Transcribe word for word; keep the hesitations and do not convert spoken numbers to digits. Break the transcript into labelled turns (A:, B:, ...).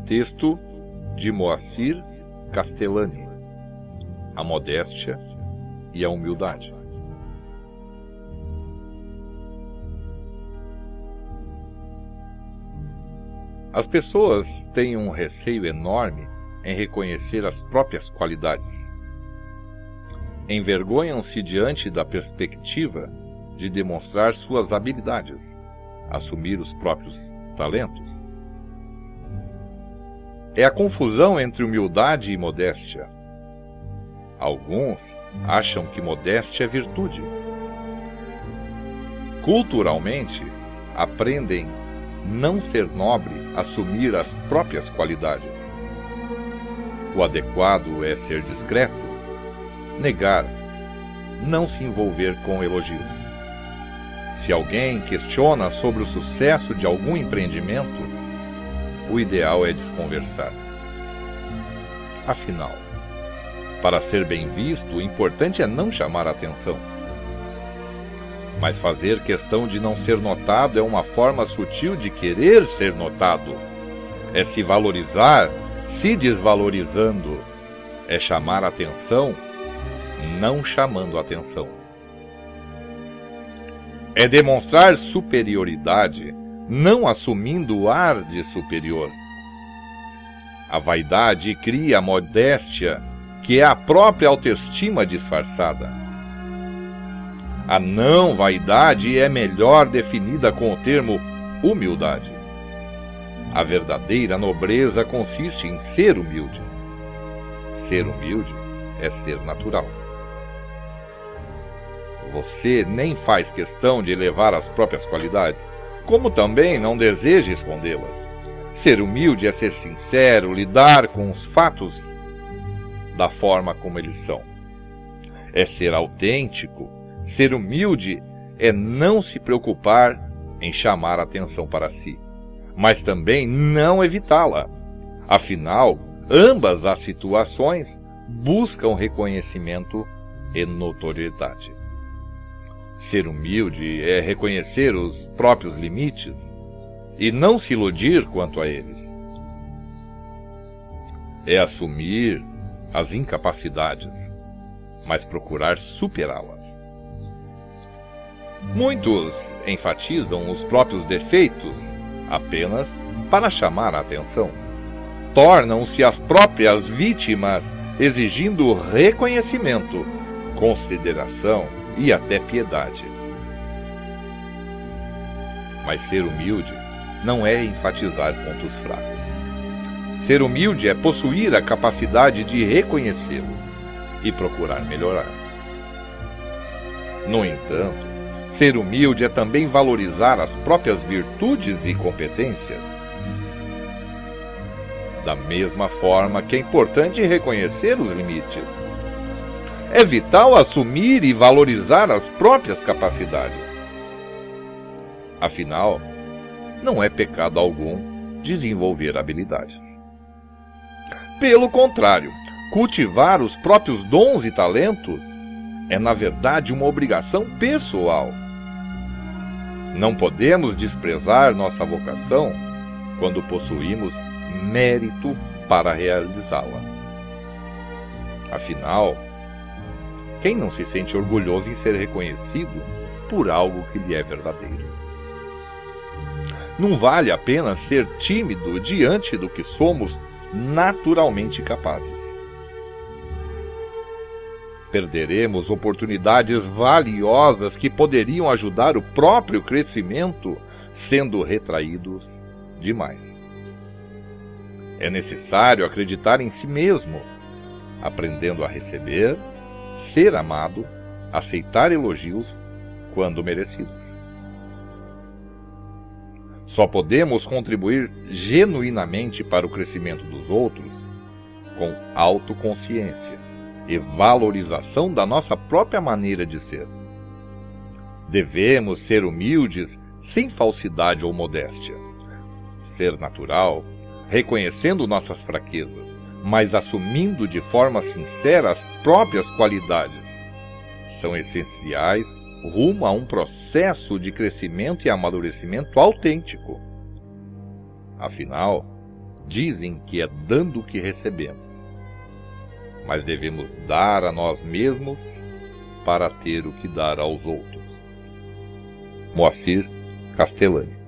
A: Texto de Moacir Castellani: A modéstia e a humildade. As pessoas têm um receio enorme em reconhecer as próprias qualidades. Envergonham-se diante da perspectiva de demonstrar suas habilidades, assumir os próprios talentos. É a confusão entre humildade e modéstia. Alguns acham que modéstia é virtude. Culturalmente, aprendem não ser nobre assumir as próprias qualidades. O adequado é ser discreto, negar, não se envolver com elogios. Se alguém questiona sobre o sucesso de algum empreendimento, o ideal é desconversar. Afinal, para ser bem visto, o importante é não chamar a atenção. Mas fazer questão de não ser notado é uma forma sutil de querer ser notado. É se valorizar, se desvalorizando. É chamar a atenção, não chamando a atenção. É demonstrar superioridade, não assumindo o ar de superior. A vaidade cria a modéstia, que é a própria autoestima disfarçada. A não-vaidade é melhor definida com o termo humildade. A verdadeira nobreza consiste em ser humilde. Ser humilde é ser natural. Você nem faz questão de elevar as próprias qualidades, como também não deseja escondê-las. Ser humilde é ser sincero, lidar com os fatos da forma como eles são. É ser autêntico. Ser humilde é não se preocupar em chamar a atenção para si, mas também não evitá-la. Afinal, ambas as situações buscam reconhecimento e notoriedade. Ser humilde é reconhecer os próprios limites e não se iludir quanto a eles. É assumir as incapacidades, mas procurar superá-las. Muitos enfatizam os próprios defeitos apenas para chamar a atenção. Tornam-se as próprias vítimas, exigindo reconhecimento, consideração e até piedade. Mas ser humilde não é enfatizar pontos fracos. Ser humilde é possuir a capacidade de reconhecê-los e procurar melhorar. No entanto, ser humilde é também valorizar as próprias virtudes e competências. Da mesma forma que é importante reconhecer os limites. É vital assumir e valorizar as próprias capacidades. Afinal, não é pecado algum desenvolver habilidades. Pelo contrário, cultivar os próprios dons e talentos é, na verdade, uma obrigação pessoal. Não podemos desprezar nossa vocação quando possuímos mérito para realizá-la. Afinal, quem não se sente orgulhoso em ser reconhecido por algo que lhe é verdadeiro? Não vale a pena ser tímido diante do que somos naturalmente capazes. Perderemos oportunidades valiosas que poderiam ajudar o próprio crescimento, sendo retraídos demais. É necessário acreditar em si mesmo, aprendendo a receber, ser amado, aceitar elogios quando merecidos. Só podemos contribuir genuinamente para o crescimento dos outros com autoconsciência e valorização da nossa própria maneira de ser. Devemos ser humildes sem falsidade ou modéstia. Ser natural, reconhecendo nossas fraquezas, mas assumindo de forma sincera as próprias qualidades, são essenciais rumo a um processo de crescimento e amadurecimento autêntico. Afinal, dizem que é dando que recebemos, mas devemos dar a nós mesmos para ter o que dar aos outros. Moacir Castellani.